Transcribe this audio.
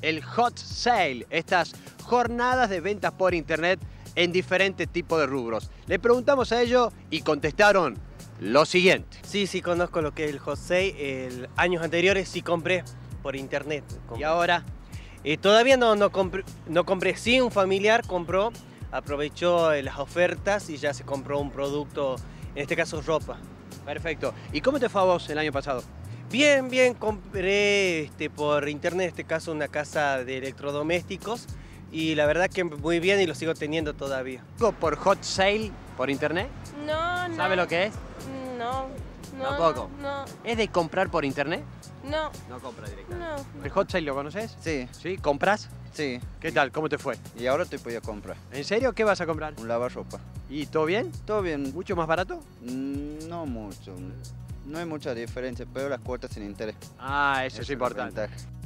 el Hot Sale, estas jornadas de ventas por internet en diferentes tipos de rubros. Le preguntamos a ellos y contestaron lo siguiente. Sí, conozco lo que es el Hot Sale. Años anteriores sí compré por internet. ¿Y ahora? Todavía no compré. Sí, un familiar compró, aprovechó las ofertas y ya se compró un producto, en este caso ropa. Perfecto. ¿Y cómo te fue a vos el año pasado? Bien, compré por internet, en este caso una casa de electrodomésticos y la verdad que muy bien y lo sigo teniendo todavía. ¿Por Hot Sale por internet? No. ¿Sabe lo que es? No. ¿Tampoco? No. ¿Es de comprar por internet? No. No compra directamente. No. ¿El Hot Sale lo conoces? Sí, ¿Sí? ¿Compras? sí. ¿Qué tal? ¿Cómo te fue? Y ahora te voy a comprar ¿En serio? ¿Qué vas a comprar? un lavarropa. ¿Y todo bien? Todo bien, ¿Mucho más barato? no mucho. No hay mucha diferencia, pero las cuotas sin interés. Ah, eso es Esa la importante. ventaja.